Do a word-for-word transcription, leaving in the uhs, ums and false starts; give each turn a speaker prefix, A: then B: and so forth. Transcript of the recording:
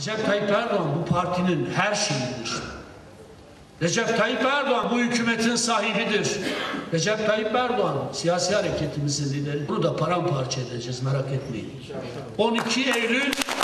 A: Recep Tayyip Erdoğan bu partinin her şeyidir. Recep Tayyip Erdoğan bu hükümetin sahibidir. Recep Tayyip Erdoğan siyasi hareketimizin lideri. Bunu da paramparça edeceğiz, merak etmeyin. on iki Eylül